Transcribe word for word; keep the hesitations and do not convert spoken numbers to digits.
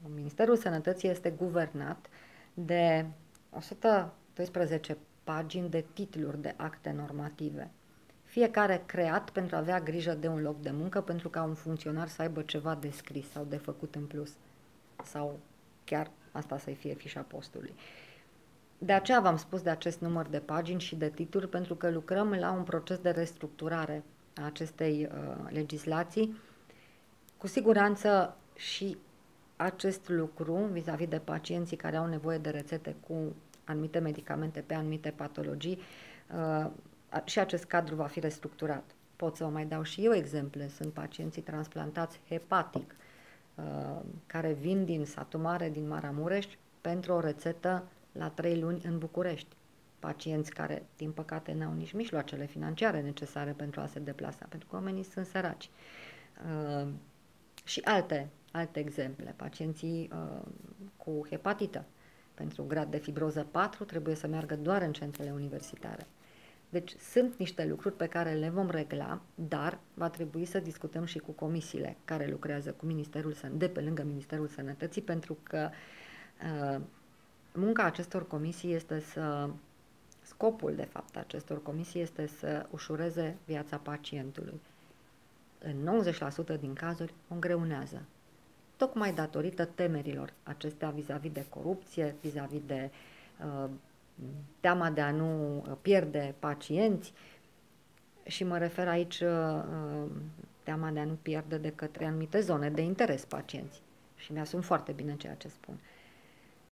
Ministerul Sănătății este guvernat de o sută doisprezece pagini de titluri de acte normative, fiecare creat pentru a avea grijă de un loc de muncă, pentru ca un funcționar să aibă ceva de scris sau de făcut în plus, sau chiar asta să-i fie fișa postului. De aceea v-am spus de acest număr de pagini și de titluri, pentru că lucrăm la un proces de restructurare a acestei uh, legislații. Cu siguranță și acest lucru vis-a-vis de pacienții care au nevoie de rețete cu anumite medicamente pe anumite patologii, uh, și acest cadru va fi restructurat. Pot să vă mai dau și eu exemple. Sunt pacienții transplantați hepatic, uh, care vin din Satu Mare, din Maramureș, pentru o rețetă la trei luni în București. Pacienți care, din păcate, n-au nici mijloacele financiare necesare pentru a se deplasa, pentru că oamenii sunt săraci. Uh, și alte, alte exemple. Pacienții uh, cu hepatită, pentru grad de fibroză patru, trebuie să meargă doar în centrele universitare. Deci sunt niște lucruri pe care le vom regla, dar va trebui să discutăm și cu comisiile care lucrează cu Ministerul Sănătății, de pe lângă Ministerul Sănătății, pentru că uh, munca acestor comisii este să, scopul de fapt acestor comisii este să ușureze viața pacientului. În nouăzeci la sută din cazuri o îngreunează, tocmai datorită temerilor acestea vis-a-vis de corupție, vis-a-vis de uh, teama de a nu pierde pacienți, și mă refer aici uh, teama de a nu pierde de către anumite zone de interes pacienți. Și mi-asum foarte bine ceea ce spun.